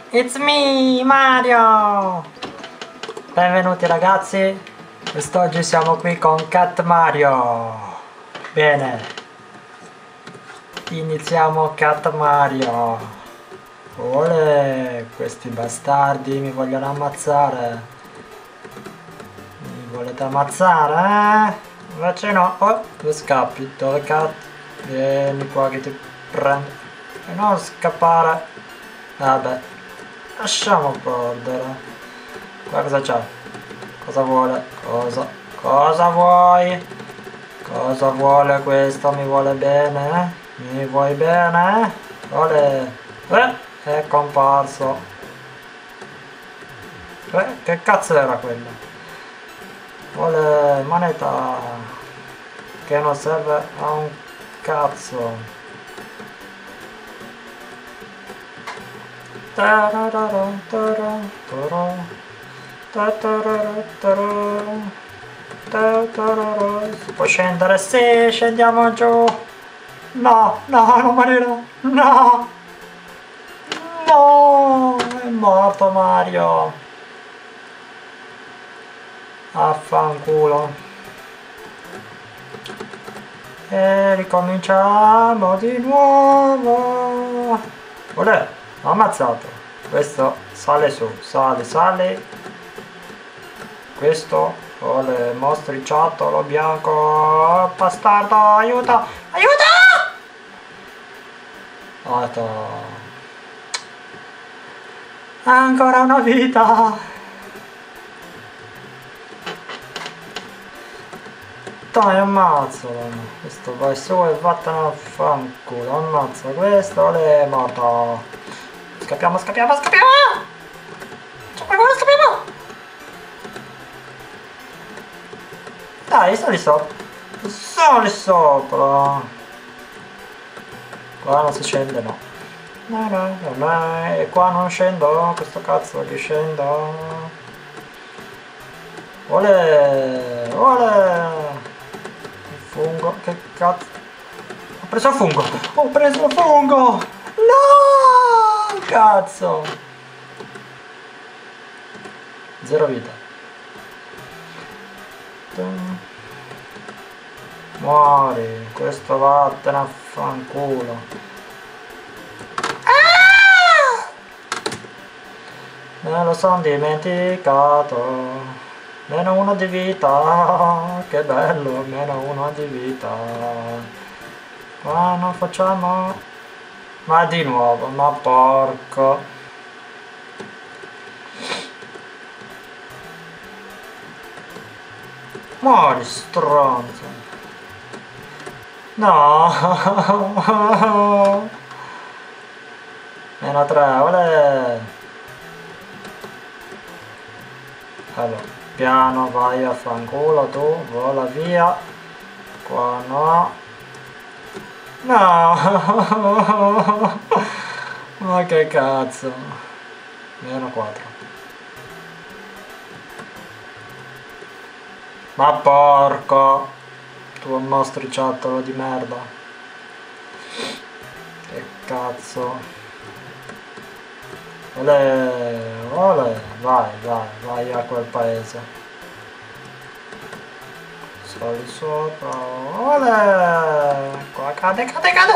It's me, Mario! Benvenuti ragazzi, quest'oggi siamo qui con Cat Mario. Bene, iniziamo Cat Mario. Ole, questi bastardi mi vogliono ammazzare. Mi volete ammazzare, eh? Invece no. Oh, dove scappi? Dove Cat? Vieni qua che ti prendo. E non scappare. Vabbè, lasciamo perdere. Qua cosa c'è? Cosa vuole? Cosa vuoi? Cosa vuole questo? Mi vuole bene? Mi vuoi bene? Ole! È comparso. Che cazzo era quello? Vuole moneta che non serve a un cazzo. Si può scendere? Sì, scendiamo giù. No, no, non morirò. No, no, è morto Mario. Affanculo. E ricominciamo di nuovo. Olè, l'ho ammazzato. Questo sale su, sale. Questo, olè, mostriciattolo bianco. Bastardo, aiuto, aiuto! Ancora una vita. Dai, ammazzalo. Questo vai su e vattene a fanculo. Ammazza questo, è morto. Scappiamo. C'è qualcuno, scappiamo. Dai, sali sopra. Qua non si scende, no. No. E qua non scendo. Questo cazzo che scendo. Ole. Fungo, che cazzo? Ho preso il fungo! No! Cazzo! 0 vita. Muori, questo vattene a fanculo. Me lo son dimenticato. Meno 1 di vita, che bello, meno 1 di vita. Qua non facciamo... Ma di nuovo, ma porco. Muori, stronzo. No. Meno 3, olè. Allora. Piano, vai a fanculo tu, vola via. Qua no. No. Ma che cazzo. Meno 4. Ma porco. Tu mostriciattolo di merda. Che cazzo. Olè, vai a quel paese. Sali sopra, olè! Qua cade!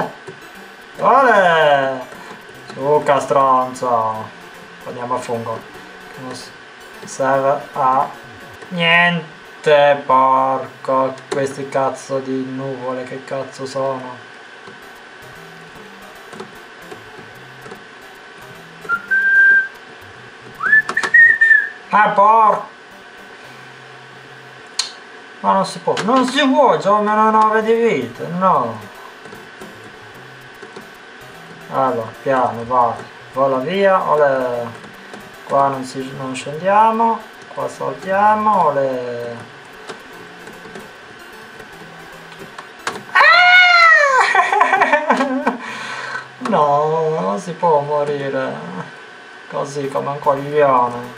Olè! Su, castronzo! Andiamo a fungo. Che non serve a niente, porco! Questi cazzo di nuvole, che cazzo sono? Ah, porco! Ma non si può, già ho meno 9 di vita, no! Allora, piano, vai, vola via, olè. Qua non scendiamo, qua saltiamo, olè. No, non si può morire così come un coglione.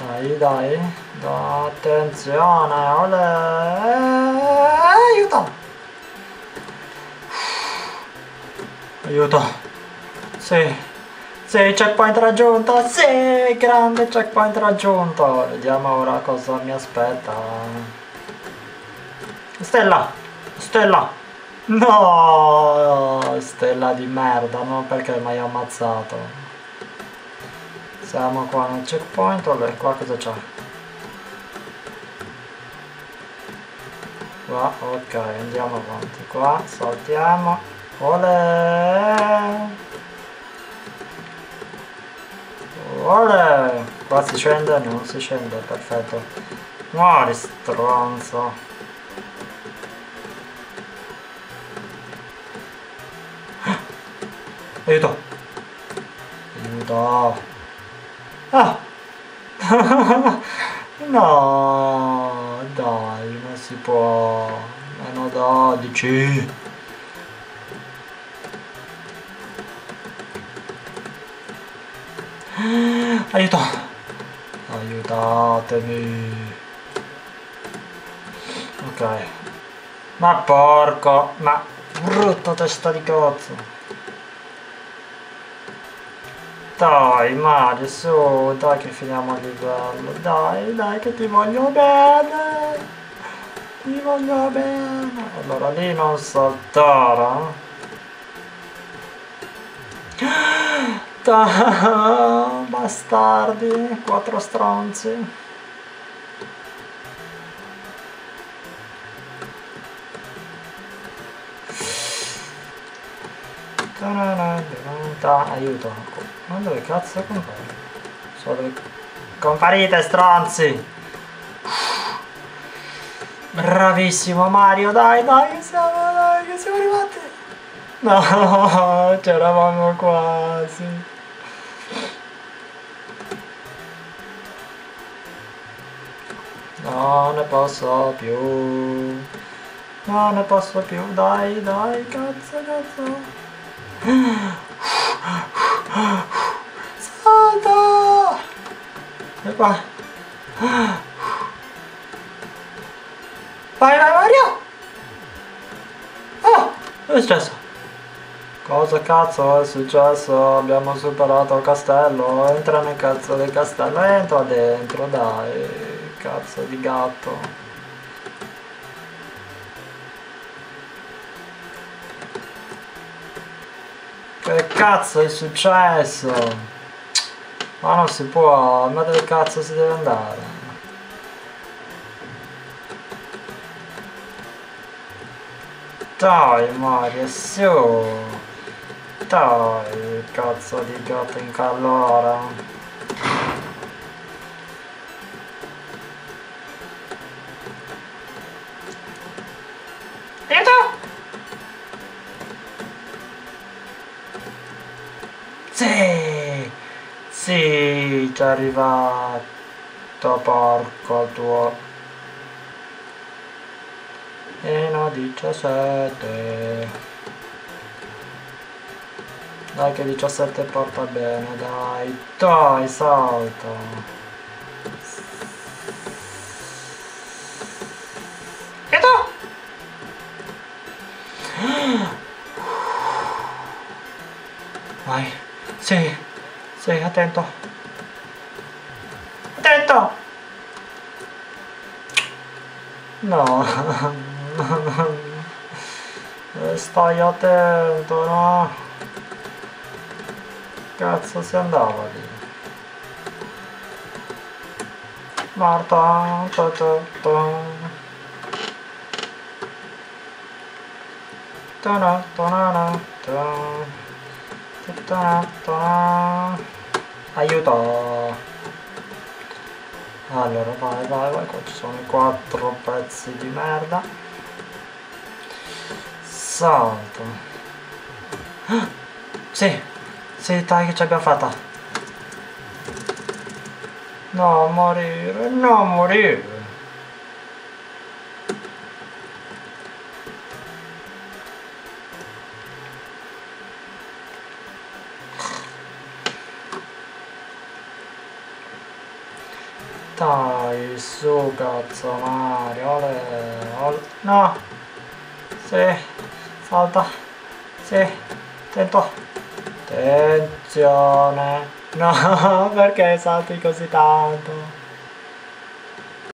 Dai, attenzione, aiuto! Aiuto. Sì. Sì, checkpoint raggiunto. Sì, grande checkpoint raggiunto. Vediamo ora cosa mi aspetta. Stella. Stella. No. Stella di merda. Non perché mi hai ammazzato. Siamo qua nel checkpoint. Allora, qua cosa c'è? Qua, ok, andiamo avanti. Qua, saltiamo. Olè! Olè! Qua si scende? Non si scende, perfetto. Muori, stronzo. Aiuto! Aiuto! Ah! No, dai, non si può. Meno 12. Aiuto! Aiutatemi. Ok. Ma porco, ma brutta testa di cazzo. Dai Mario, su, dai che finiamo il livello. Dai, dai che ti voglio bene. Ti voglio bene. Allora lì non saltare. Bastardi, 4 stronzi. Aiuto. Ma dove cazzo compare? Comparite stronzi. Bravissimo Mario, dai, dai, che siamo arrivati. No, c'eravamo quasi. No, ne posso più. No, ne posso più. Dai, dai, cazzo. Salta! E qua. Vai, vai, Mario! Oh, cosa è successo? Cosa cazzo è successo? Abbiamo superato il castello. Entra nel cazzo del castello. Entra dentro, dai. Cazzo di gatto. Che cazzo è successo? Ma non si può, ma dove cazzo si deve andare? Dai Mario, su! Dai, cazzo di gatto in calora! Aiuto! Sì! Sì, ci è arrivato, porco tuo. Meno 17. Dai che 17 porta bene, dai. Dai, salta. Aiuto! Vai. Sì. Sì, attento. Attento! No. Stai attento, no? Cazzo si andava lì? Marta, aiuto! Allora vai, vai, vai, qua ci sono i 4 pezzi di merda. Salto. Sì, sì, dai che ce l'abbiamo fatta. No, morire, no, morire. Dai, su cazzo Mario, ole. No! Sì, salta, sì, Attento. Attenzione. No, perché salti così tanto?